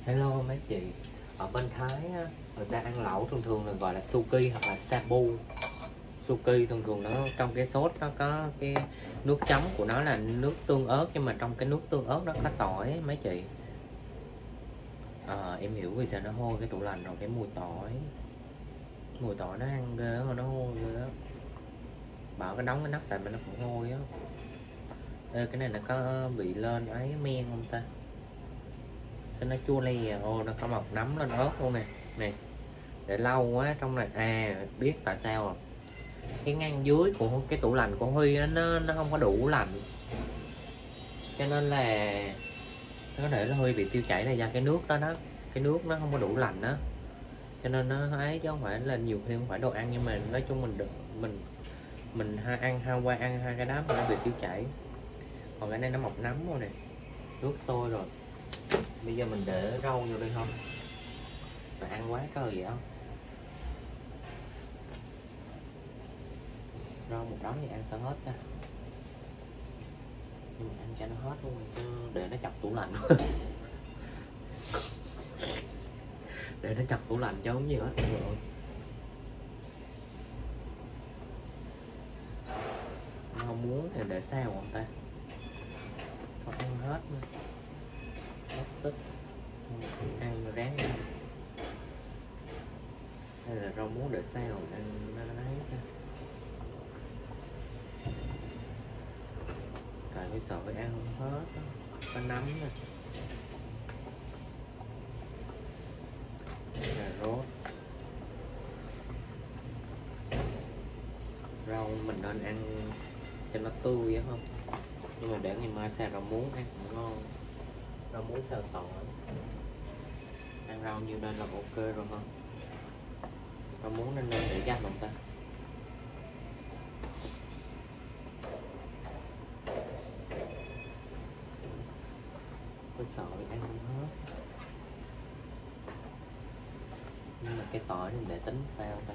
Hello mấy chị. Ở bên Thái á, người ta ăn lẩu thường thường là gọi là suki hoặc là sabu. Suki thường thường nó trong cái sốt nó có cái nước chấm của nó là nước tương ớt, nhưng mà trong cái nước tương ớt nó có tỏi mấy chị. Em hiểu vì sao nó hôi cái tủ lạnh rồi, cái mùi tỏi nó ăn ghê mà nó hôi ghê đó. Bảo cái đóng cái nắp tại mà nó cũng hôi á. Ê, cái này nó có bị lên ấy men không ta? Sao nó chua lè? Ô, nó có mọc nấm lên ớt luôn nè. Nè, để lâu quá trong này. Biết tại sao không? Cái ngăn dưới của cái tủ lạnh của Huy á, nó không có đủ lạnh, cho nên là nó có thể là Huy bị tiêu chảy là do cái nước đó đó. Cái nước nó không có đủ lạnh đó, cho nên nó ấy, chứ không phải là nhiều khi không phải đồ ăn, nhưng mà nói chung mình ăn qua ăn hai cái đám nó bị tiêu chảy. Còn cái này nó mọc nấm rồi nè, nước sôi rồi. Bây giờ mình để rau vô đây không? Mà ăn quá trời vậy không? Rau một đống thì ăn sao hết ta? Nhưng mà ăn cho nó hết luôn, chứ để nó chọc tủ lạnh. Để nó chọc tủ lạnh cho không gì hết rồi. Không muốn thì để sao không ta? Không ăn hết nữa. Hết sức. Ăn ráng ăn. Hay là rau muống để sao ăn nó ấy ta? Tại vì sợ phải ăn không hết đó. Có nấm nè, cà rốt, rau mình nên ăn cho nó tươi á không, nhưng mà để ngày mai xào rau muống ăn cũng ngon. Rau muống xào tỏi, ăn rau như đây là ok rồi không? Rau muống nên để dành không ta? Tôi sợ ăn không hết, nhưng mà cái tỏi nên để tính sao ta?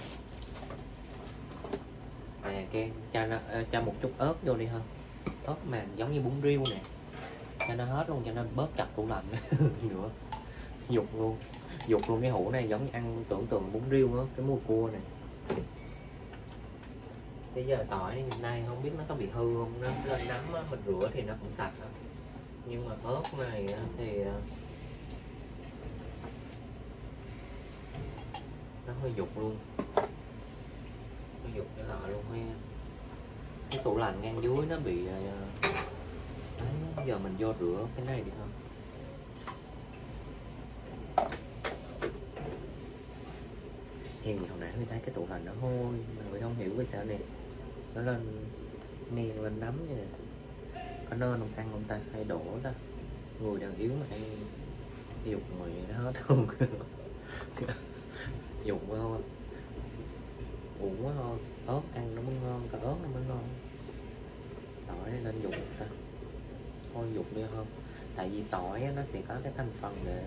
Cho một chút ớt vô đi ha. Ớt mà giống như bún riêu nè, cho nó hết luôn, cho nó bớt chặt tủ lạnh nữa. Dục luôn cái hũ này, giống như ăn tưởng tượng bún riêu đó, cái mùi cua này. Bây giờ tỏi nay không biết nó có bị hư không, nó lên nấm á, mình rửa thì nó cũng sạch đó. Nhưng mà ớt này thì nó hơi dục luôn, hơi dục cái lọ luôn ha. Cái tủ lạnh ngang dưới nó bị đấy, giờ mình vô rửa cái này đi không? Hiện hồi nãy mới thấy cái tủ lạnh nó hôi mà mình không hiểu vì sao này nó lên men lên nấm như này. Có nên không ăn không ta, hay đổ ta? Người đang yếu mà ăn dục người nó hết không? Dục quá không? Uổng quá thôi. Ớt ăn nó mới ngon, có ớt nó mới ngon. Tỏi nên dục ta, thôi dục đi không? Tại vì tỏi nó sẽ có cái thành phần để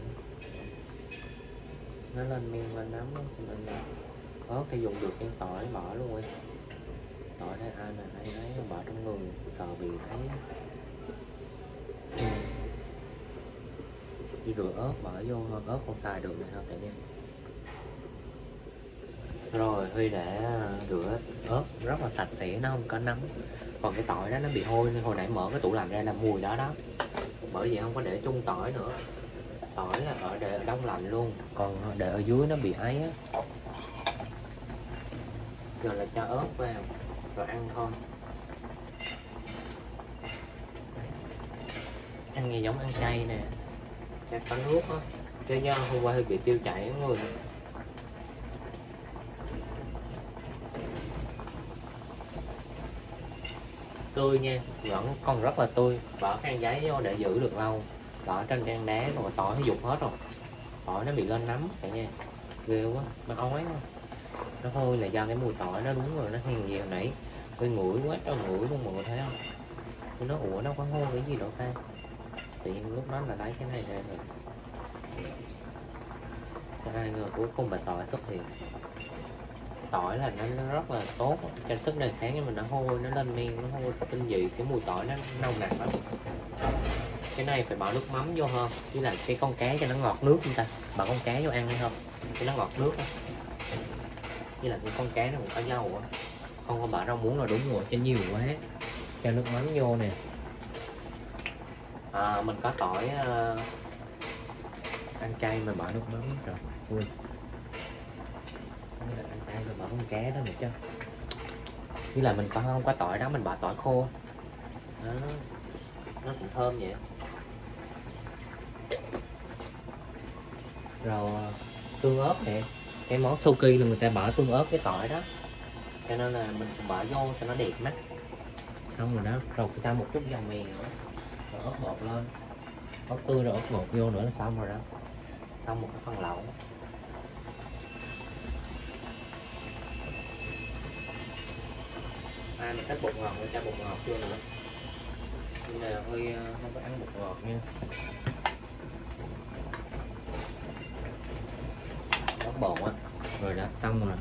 nó lên men lên nấm đó, cho nên là ớt thì dùng được, cái tỏi bỏ luôn rồi. Tỏi đây ai mà hay thấy bỏ trong người sợ bị thấy. Đi rửa ớt bỏ vô, ớt không xài được này không cả nha. Rồi Huy đã rửa ớt rất là sạch sẽ, nó không có nấm. Còn cái tỏi đó nó bị hôi nên hồi nãy mở cái tủ lạnh ra là mùi đó đó. Bởi vậy không có để chung tỏi nữa. Tỏi là để ở đông lạnh luôn, còn để ở dưới nó bị ấy á. Giờ là cho ớt vào rồi ăn thôi. Ăn như giống ăn chay nè, cho có nước á, chứ do hôm qua hơi bị tiêu chảy người. Tươi nha, vẫn còn rất là tươi. Bỏ khăn giấy vô để giữ được lâu. Bỏ trên trang đá rồi tỏi nó dục hết rồi. Tỏi nó bị lên nấm cả nha, ghê quá, nó ói quá. Nó hôi là do cái mùi tỏi nó, đúng rồi, nó hèn gì hồi nãy tôi ngửi quá trời ngửi luôn, mọi người thấy không? Tôi nói ủa nó có hôi cái gì đâu ta, tự nhiên lúc đó là lấy cái này ra rồi. Ai ngờ cuối cùng bà tỏi xuất hiện. Tỏi là nó rất là tốt cho sức đề kháng, nhưng mà nó hôi, nó lên men, nó hôi tinh dị, cái mùi tỏi nó nồng nặc lắm. Cái này phải bỏ nước mắm vô hơn, với lại cái con cá cho nó ngọt nước chúng ta. Bỏ con cá vô ăn hay không cho nó ngọt nước đó. Với lại cái con cá nó cũng có dầu á, không có bỏ rau muống là đúng rồi, cho nhiều quá. Cho nước mắm vô nè. Mình có tỏi ăn cay mà bỏ nước mắm rồi. Ui. Ăn cay rồi bỏ con cá đó nữa chứ. Với lại mình không có tỏi đó, mình bỏ tỏi khô đó, nó cũng thơm vậy. Rồi tương ớt nè, cái món soki là người ta bỏ tương ớt với tỏi đó, cho nên là mình cũng bỏ vô cho nó đẹp mắt. Xong rồi đó, rồi người ta một chút dầu mè nữa, rồi ớt bột lên, ớt tươi rồi ớt bột vô nữa là xong rồi đó. Xong một cái phần lẩu. Ai mà thích bột ngọt thì cho bột ngọt vô nữa, nhưng mà hơi không có ăn bột ngọt nha. Ớt bột á, rồi đã xong rồi.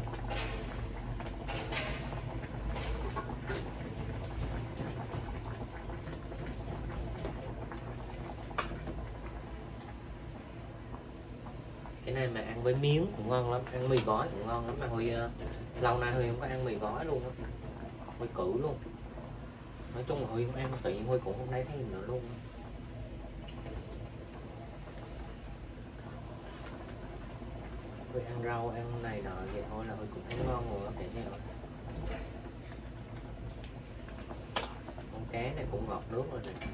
Cái này mà ăn với miếng cũng ngon lắm, ăn mì gói cũng ngon lắm, mà Huy lâu nay Huy không có ăn mì gói luôn á, Huy cử luôn. Nói chung là Huy không ăn, tự nhiên Huy cũng không thấy thêm nữa luôn. Huy ăn rau, ăn này nọ vậy thôi là Huy cũng thấy ngon rồi đó, kể theo. Con cá này cũng ngọt nước rồi nè.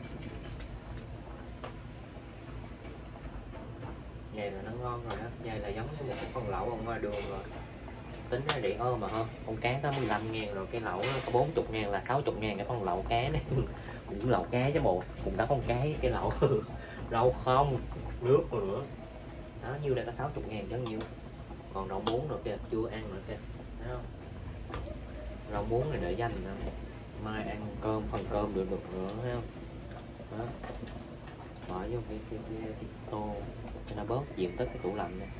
Vậy là nó ngon rồi đó, vậy là giống như một cái phần lẩu ở ngoài đường rồi. Tính ra rẻ ơ mà hơn, con cá có 15.000 rồi, cái lẩu nó có 40.000 là 60.000 cái phần lẩu cá này. Cũng lẩu cá chứ bộ, cũng có con cá cái lẩu. Rau không, nước rồi nữa. Đó, nhiêu đây có 60.000 chứ nhiêu. Còn rau muống nữa kìa, chưa ăn nữa kìa. Thấy không? Rau muống này để dành nữa. Mai ăn cơm, phần cơm được nữa, thấy không? Đó. Bỏ vô cái tô cho nó bớt diện tích cái tủ lạnh này.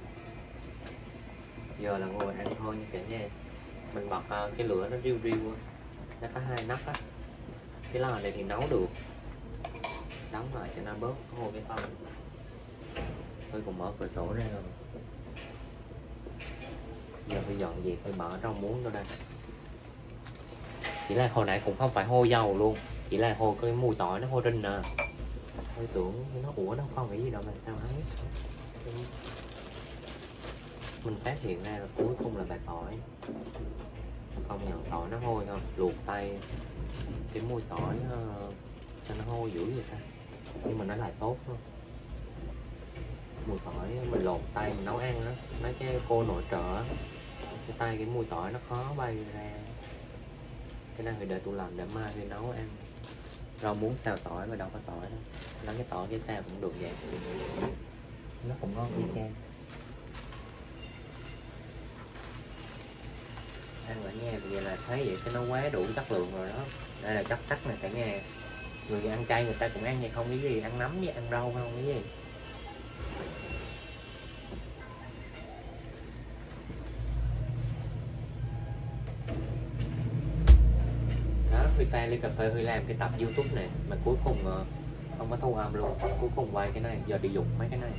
Giờ là ngồi ăn thôi nha cả nhà. Mình bật cái lửa nó riu riu, nó có 2 nắp á. Cái lò này thì nấu được, đóng lại cho nó bớt hôi cái phân. Tôi cũng mở cửa sổ ra rồi. Giờ tôi dọn dẹp, tôi bỏ rau muống vô đây. Chỉ là hồi nãy cũng không phải hôi dầu luôn, chỉ là hôi cái mùi tỏi nó hôi rinh nè. Tôi tưởng nó ủa nó không cái gì đâu mà sao ấy. Mình phát hiện ra là cuối cùng là bài tỏi. Không nhận tỏi nó hôi không, luộc tay cái mùi tỏi sao nó hôi dữ vậy ta, nhưng mà nó lại tốt thôi. Mùi tỏi mình lột tay mình nấu ăn đó, mấy cái cô nội trợ cái tay cái mùi tỏi nó khó bay ra. Cái này phải để tủ lạnh để mai khi nấu ăn. Rau muống xào tỏi mà đâu có tỏi đâu, lấy cái tỏi cái xào cũng được vậy, nó cũng ngon y chang. Ăn ở nhà bây giờ là thấy vậy cho nó quá đủ chất lượng rồi đó. Đây là chất sắt này cả nhà. Người ăn chay người ta cũng ăn vậy không cái gì, ăn nấm với ăn rau không cái gì. Đó, Huy pha ly cà phê, Huy làm cái tập YouTube này mà cuối cùng không có thu âm luôn, cuối cùng quay cái này, giờ đi dục mấy cái này.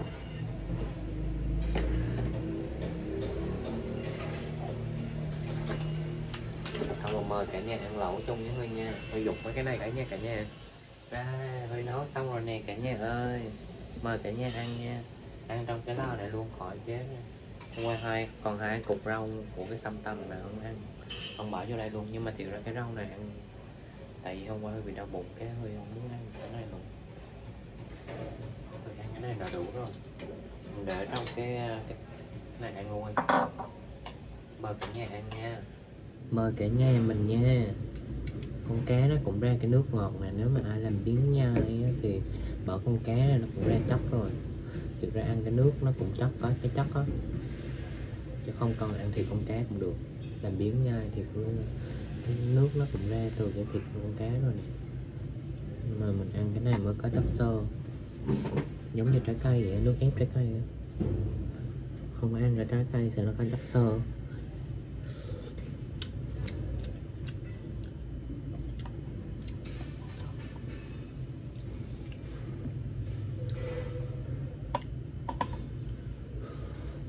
Xong rồi mời cả nhà ăn lẩu chung với Huy nha. Huy dục mấy cái này cả nhà. Ra Huy nấu xong rồi nè cả nhà ơi. Mời cả nhà ăn nha. Ăn trong cái lò này luôn khỏi chế nha. Hôm qua còn hai cục rau của cái sâm tâm mà không ăn, không bỏ vô đây luôn. Nhưng mà thiệt ra cái rau này ăn, tại vì hôm qua Huy bị đau bụng cái Huy không muốn ăn cái này luôn. Huy ăn cái này là đủ rồi. Mình để trong cái này ăn luôn. Mời cả nhà ăn nha. Mời cả nhà mình nha. Con cá nó cũng ra cái nước ngọt này, nếu mà ai làm biếng nhai thì bỏ con cá này nó cũng ra chất rồi. Thực ra ăn cái nước nó cũng chất, có cái chất á, chứ không cần ăn thịt con cá cũng được. Làm biếng nhai thì cái nước nó cũng ra từ cái thịt con cá rồi nè. Nhưng mà mình ăn cái này mới có chất xơ, giống như trái cây vậy, nước ép trái cây vậy. Không ăn ra trái cây sẽ nó có chất xơ.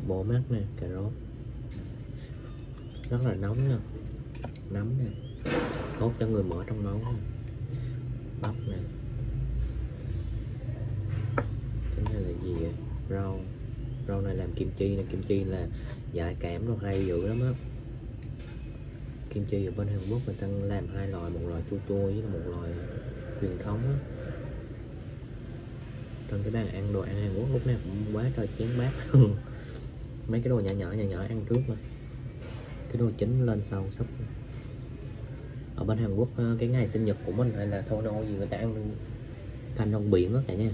Bộ mắt nè, cà rốt rất là nóng nè, nấm nè, tốt cho người mỡ trong máu nè. Bắp nè, cái này là gì vậy? Rau này làm kim chi nè, kim chi là giải cảm rồi hay dữ lắm á. Kim chi ở bên Hàn Quốc người ta làm hai loại, một loại chua chua với một loại truyền thống á. Trên cái bàn ăn đồ ăn Hàn Quốc lúc nào cũng quá trời chén bát. Mấy cái đồ nhỏ ăn trước mà cái đồ chính lên sau sắp. Ở bên Hàn Quốc cái ngày sinh nhật của mình hay là thô nô gì người ta ăn canh rong biển đó cả nha.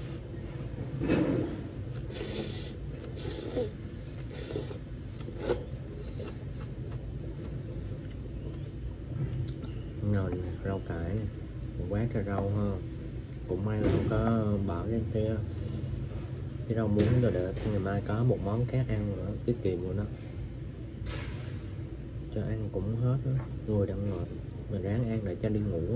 Rồi rau cải một quát ra rau ha, cũng may là không có bỏ cái kia. Cái rau muống rồi để ngày mai có một món khác ăn nữa, tiết kiệm luôn đó, cho ăn cũng hết đó. Người đang ngồi mình ráng ăn để cho đi ngủ.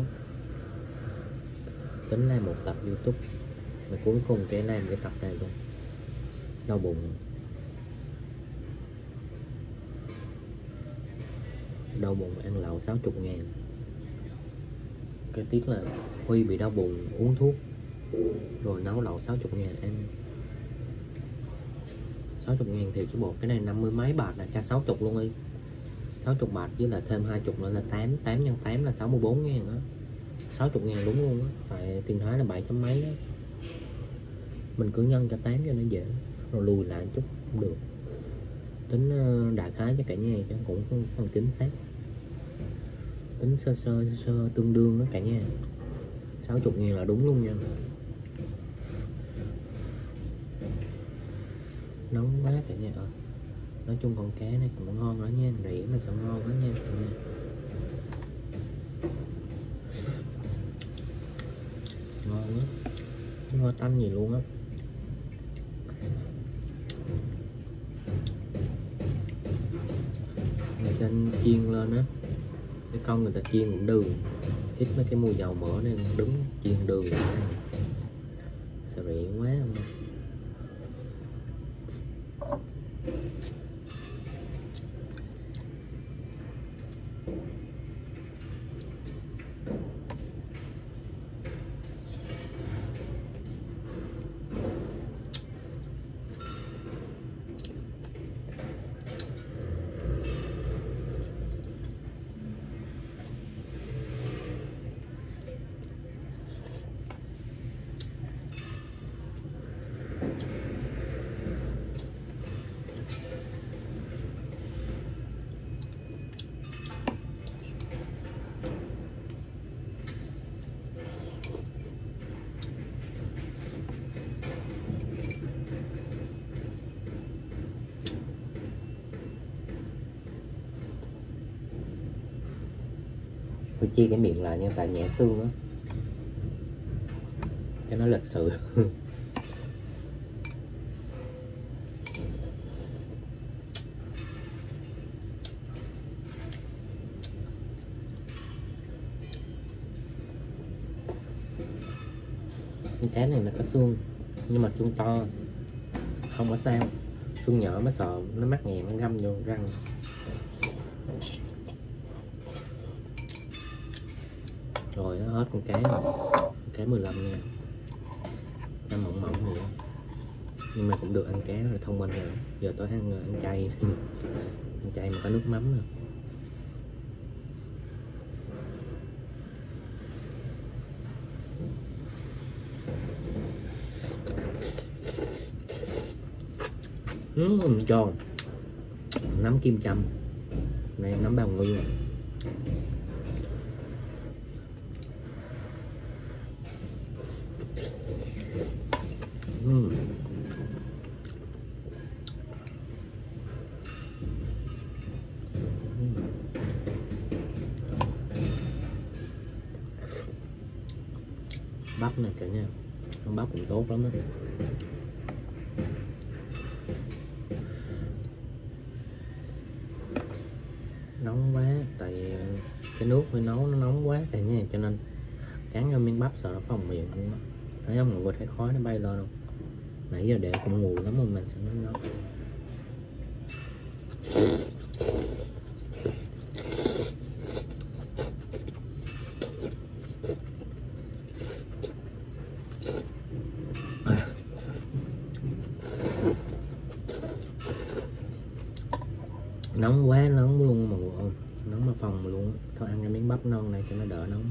Tính làm một tập YouTube mà cuối cùng cái làm cái tập này luôn. Đau bụng, ăn lẩu 60.000. Cái tiếc là Huy bị đau bụng uống thuốc rồi nấu lẩu 60.000 ăn. 60.000 thì chứ bộ, cái này 50 mấy bạc là cho 60 luôn đi. 60 bạc với là thêm 20 nữa là 8 x 8 là 64.000 đó. 60.000 đúng luôn á, tại tiền Thái là 7 chấm mấy đó. Mình cứ nhân cho 8 cho nó dễ, rồi lùi lại chút cũng được. Tính đại khái cho cả nhà chứ cũng không phần chính xác. Tính sơ tương đương đó cả nhà. 60.000 là đúng luôn nha. Nóng quá cả nhà ơi. Nói chung con cá này cũng ngon đó nha, rỉ là sẽ ngon đó nha cả nhà. Ngon á, không có tanh gì luôn á. Người ta chiên lên á, cái con người ta chiên cũng đường, ít mấy cái mùi dầu mỡ nên đứng chiên đường sợ rỉ quá không. Tôi chia cái miệng lại nha, tại nhẹ xương á cho nó lịch sự. Con cá này nó có xương nhưng mà xương to không có sao, xương nhỏ mới sợ nó mắc nghẹn, nó găm vô răng. Rồi nó hết con cá rồi. Con cá 15 nha, nó mỏng vậy nhưng mà cũng được, ăn cá rồi thông minh rồi. Giờ tôi ăn chay. Ăn chay mà có nước mắm nè. Tròn nấm kim châm này, nấm bào ngư. Bắp này cả nha, con bắp cũng tốt lắm đó. Nóng quá, tại cái nước mới nấu nó nóng quá cả nha, cho nên cắn vô miếng bắp sợ nó phồng miệng luôn đó. Thấy không, mọi người thấy khói nó bay lên không? Nãy giờ để cũng nguội lắm mà mình sẽ nó Nóng quá, nóng luôn mà nóng mà phòng luôn. Thôi ăn cái miếng bắp non này cho nó đỡ nóng.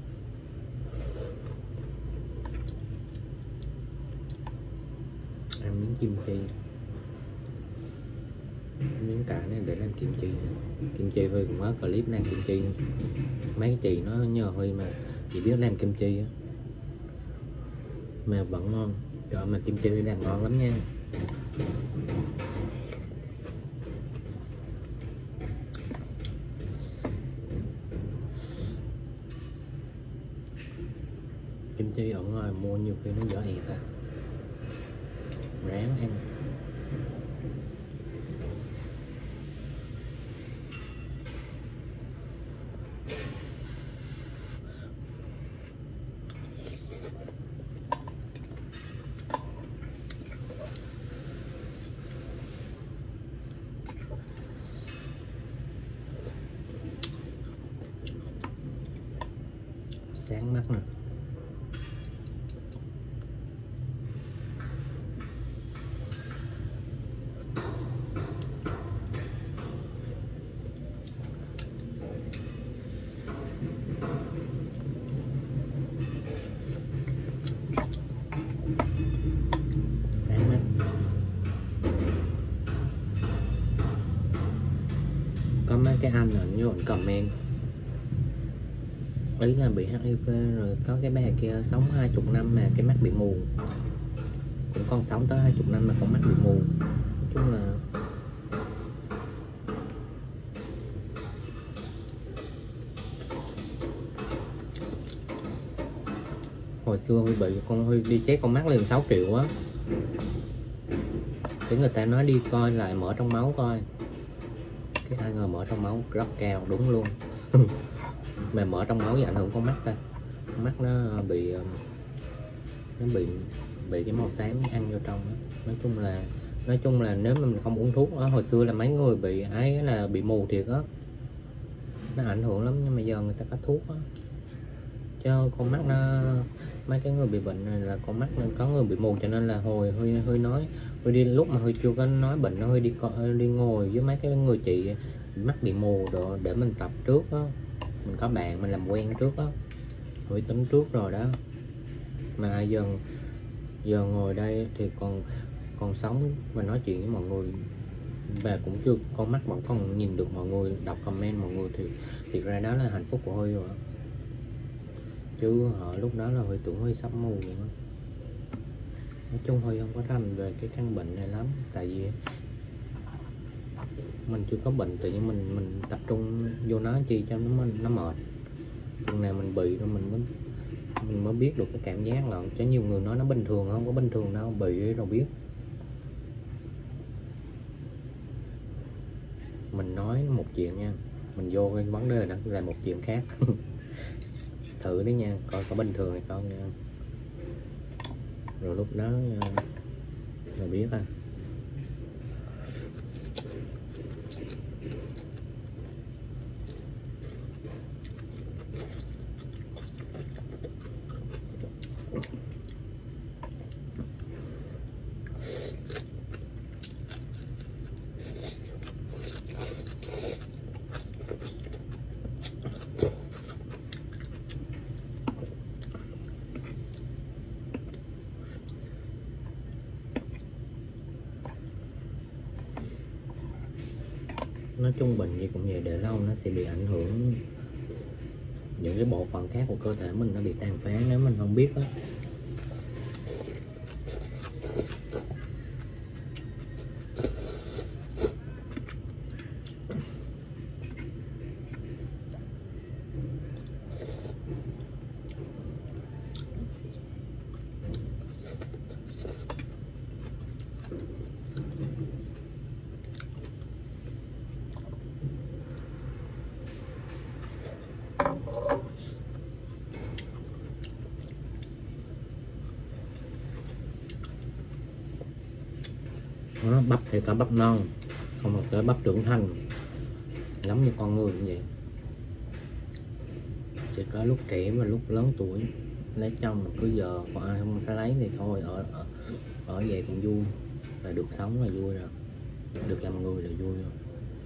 Ăn miếng kim chi, miếng cải này để làm kim chi. Kim chi Huy cũng có clip làm kim chi, mấy chị nó nhờ Huy mà chỉ biết làm kim chi á mà vẫn ngon. Trời mà kim chi làm ngon lắm nha. Kim chi ở ngoài mua nhiều khi nó dở ẹt à, ráng ăn. Sáng mắt nè. Sáng mắt. Có mấy cái anh ảnh vô ảnh comment ý là bị HIV rồi có cái bà kia sống 20 năm mà cái mắt bị mù, cũng còn sống tới 20 năm mà con mắt bị mù. Nói chung là hồi xưa Huy bị con Huy đi check con mắt liền 6 triệu á. Thì người ta nói đi coi lại mỡ trong máu coi, cái ai ngờ mỡ trong máu rất cao đúng luôn. Mà mỡ trong máu thì ảnh hưởng con mắt ta, con mắt nó bị cái màu xám ăn vô trong đó. Nói chung là nếu mà mình không uống thuốc đó, hồi xưa là mấy người bị ấy là bị mù thiệt á, nó ảnh hưởng lắm. Nhưng mà giờ người ta có thuốc á, chứ con mắt nó, mấy cái người bị bệnh này là con mắt có người bị mù, cho nên là hồi Huy nói Huy đi lúc mà Huy chưa có nói bệnh nó Huy đi ngồi với mấy cái người chị mắt bị mù rồi để mình tập trước đó. Mình có bạn mình làm quen trước đó, Huy tính trước rồi đó. Mà giờ ngồi đây thì còn sống và nói chuyện với mọi người, và cũng chưa, con mắt vẫn còn nhìn được mọi người, đọc comment mọi người, thì thiệt ra đó là hạnh phúc của Huy rồi. Chứ lúc đó là Huy tưởng Huy sắp mù rồi. Nói chung Huy không có rành về cái căn bệnh này lắm, tại vì mình chưa có bệnh, tự nhiên mình tập trung vô nó chi cho nó mệt. Chừng nào mình bị rồi mình mới biết được cái cảm giác là, chứ nhiều người nói nó bình thường, không có bình thường đâu, bị rồi biết. Mình nói một chuyện nha, mình vô cái vấn đề đó là một chuyện khác. Thử đi nha, coi có bình thường hay không nha, rồi lúc đó là biết à. Nói chung bệnh gì cũng vậy, để lâu nó sẽ bị ảnh hưởng, những cái bộ phận khác của cơ thể mình nó bị tàn phá nếu mình không biết đó. Đó, bắp thì có bắp non, không được tới bắp trưởng thành giống như con người như vậy, chỉ có lúc trẻ và lúc lớn tuổi lấy chồng mà cứ giờ còn ai không phải lấy thì thôi, ở vậy cũng vui, là được sống là vui rồi, được làm người là vui rồi.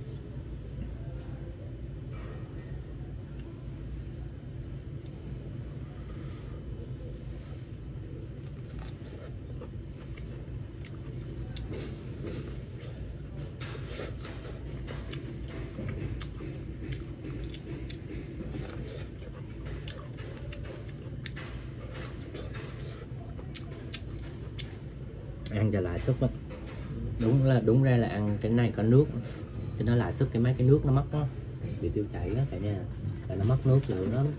Ăn cho lại sức đó. Đúng ra là ăn cái này có nước cho nó lại sức, cái mấy cái nước nó mất đó, bị tiêu chảy đó cả nhà, là nó mất nước nhiều lắm.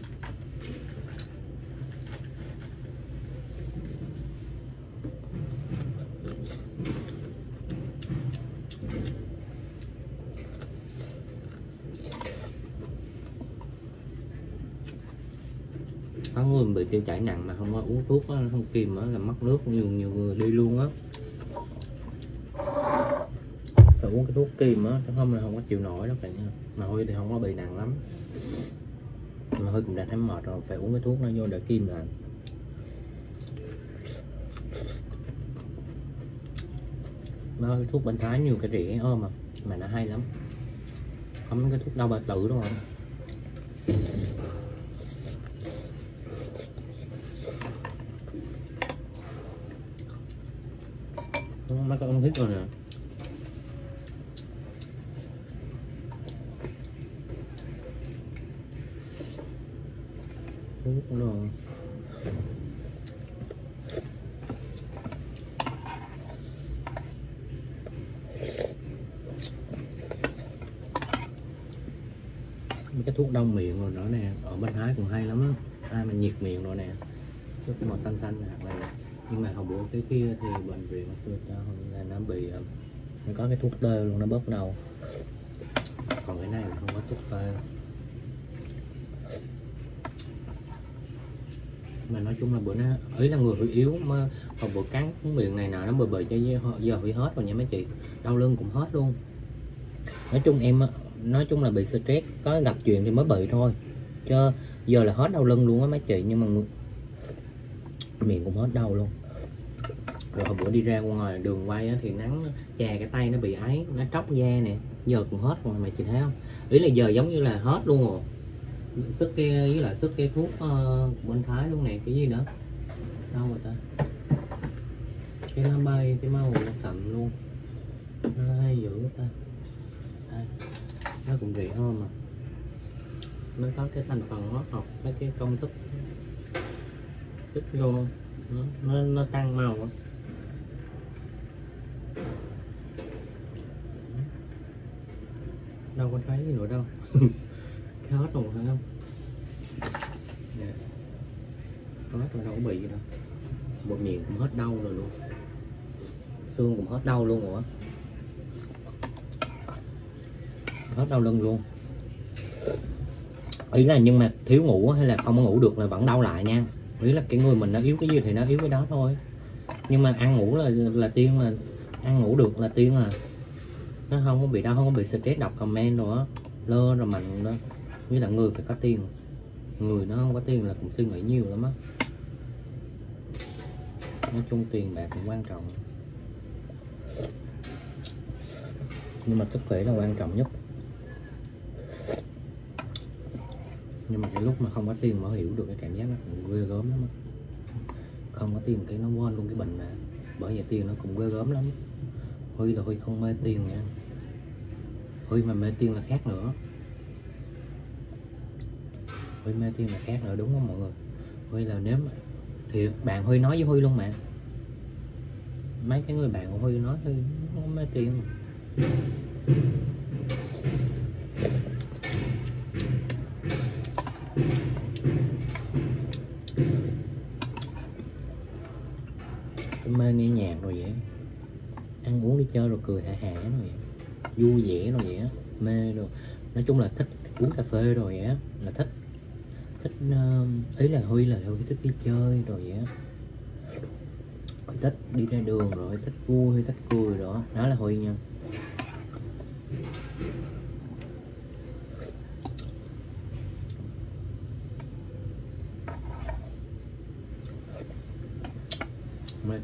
Có người bị tiêu chảy nặng mà không có uống thuốc đó, không kìm đó, là mất nước, nhiều người đi luôn á, phải uống cái thuốc kìm á, chứ không là không có chịu nổi đó cả nhà. Mà Huy thì không có bị nặng lắm, mà Huy cũng đã thấy mệt rồi, phải uống cái thuốc nó vô để kìm lại. Nó thuốc bên Thái nhiều cái rẻ mà nó hay lắm, không cái thuốc đau bao tử đúng không. Mấy con ông thích rồi nè. Thuốc rồi. Mấy cái thuốc đau miệng rồi nữa nè, ở bên Thái cũng hay lắm á, ai mà nhiệt miệng rồi nè, sức màu xanh xanh hoặc là, nhưng mà hồi bữa cái kia thì bệnh viện xưa cho là nó bị nó có cái thuốc tê luôn, nó bớt đau, còn cái này là không có thuốc tê. Mà nói chung là bữa nó ấy là người hơi yếu, mà hồi bữa cắn cái miệng này nào nó bời cho giờ bị hết rồi nha mấy chị, đau lưng cũng hết luôn. Nói chung là bị stress, có gặp chuyện thì mới bị thôi, chứ giờ là hết đau lưng luôn á mấy chị, nhưng mà miệng cũng hết đau luôn. Rồi hồi bữa đi ra ngoài đường quay á, thì nắng chà cái tay nó bị ấy, nó tróc da nè, giờ cũng hết rồi mày chị thấy không, ý là giờ giống như là hết luôn rồi, sức cái với lại sức cái thuốc bên Thái luôn nè. Cái gì nữa đâu rồi ta, cái nó bay cái màu nó sậm luôn, nó hay dữ ta. Đây, nó cũng rẻ hơn mà nó có cái thành phần hóa học, mấy cái công thức sức vô nó tăng màu á. Đâu có thấy gì nữa đâu. Cái hết rồi phải không? Nè, hết rồi, đâu có bị gì đâu, một miệng cũng hết đau rồi luôn, xương cũng hết đau luôn rồi, hết đau lưng luôn. Ý là nhưng mà thiếu ngủ hay là không có ngủ được là vẫn đau lại nha, ý là cái người mình nó yếu cái gì thì nó yếu cái đó thôi, nhưng mà ăn ngủ là tiên, mà ăn ngủ được là tiên, là nó không có bị đau, không có bị stress đọc comment nữa, lơ rồi mạnh đó. Với là người phải có tiền, người nó không có tiền là cũng suy nghĩ nhiều lắm á. Nói chung tiền bạc cũng quan trọng, nhưng mà sức khỏe là quan trọng nhất. Nhưng mà cái lúc mà không có tiền mới hiểu được cái cảm giác nó cũng ghê gớm lắm á. Không có tiền cái nó quên luôn cái bệnh mà, bởi vậy tiền nó cũng ghê gớm lắm. Huy là Huy không mê tiền nha, Huy mà mê tiền là khác nữa, Huy mê tiền là khác nữa, đúng không mọi người? Huy là nếu mà thì bạn Huy nói với Huy luôn mà, mấy cái người bạn của Huy nói Huy không mê tiền. Mê nghe nhạc rồi vậy, ăn uống đi chơi rồi cười hả hả rồi vậy, vui vẻ rồi vậy á, mê rồi. Nói chung là thích uống cà phê rồi vậy á, là thích ý là Huy thích đi chơi rồi vậy á, thích đi ra đường rồi thích vui, thích cười đó, đó là Huy nha.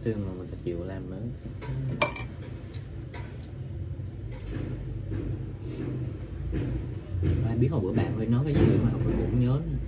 tiền mà người ta chịu làm nữa. Ai biết hồi bữa bạn Huy nói cái gì mà Huy cũng nhớ nữa.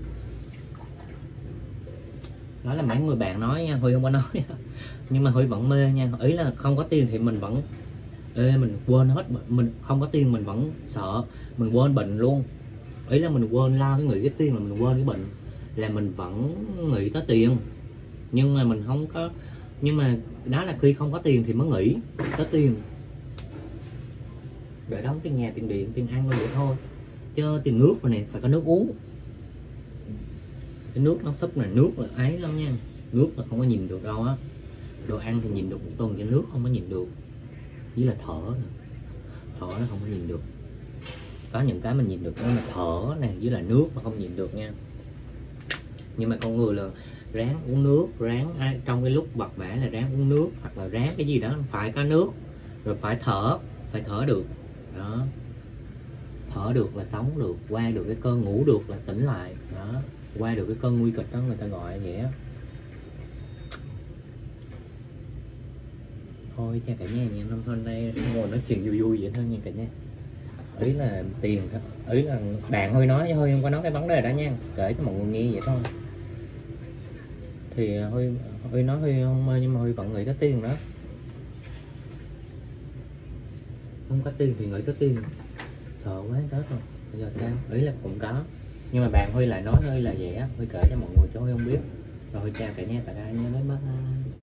Đó là mấy người bạn nói nha, Huy không có nói nhưng mà Huy vẫn mê nha. Ý là không có tiền thì mình vẫn mình quên hết, mình không có tiền mình vẫn sợ, mình quên bệnh luôn. Ý là mình quên lo cái nghĩ cái tiền là mình quên cái bệnh, là mình vẫn nghĩ tới tiền, nhưng mà mình không có. Nhưng mà đó là khi không có tiền thì mới nghĩ tới tiền, để đóng tiền nhà, tiền điện, tiền ăn vậy thôi. Chứ tiền nước mà này phải có nước uống. Cái nước nó súp này, nước là ấy lắm nha, nước là không có nhìn được đâu á. Đồ ăn thì nhìn được một tuần, cái nước không có nhìn được. Với là thở nó không có nhìn được. Có những cái mình nhìn được đó là thở này với là nước mà không nhìn được nha. Nhưng mà con người là ráng uống nước, ráng trong cái lúc vật vã là ráng uống nước, hoặc là ráng cái gì đó phải có nước, rồi phải thở được đó. Thở được là sống được, qua được cái cơn ngủ được là tỉnh lại đó, qua được cái cơn nguy kịch đó, người ta gọi vậy á. Thôi cha cả nhà nha, hôm nay ngồi nói chuyện vui vui vậy thôi nha cả nhà. Ý là tiền, ý là bạn Huy nói, Huy không có nói cái vấn đề đó nha, kể cho mọi người nghe vậy thôi. Thì Huy nói Huy không mê, nhưng mà Huy vẫn nghĩ tới tiền đó. Không có tiền thì nghĩ tới tiền, sợ quá Tết rồi bây giờ sao. Ý là cũng có, nhưng mà bạn Huy lại nói Huy là vậy á. Huy kể cho mọi người chứ Huy không biết. Rồi chào cả nhà, tại ai nhớ đến bye.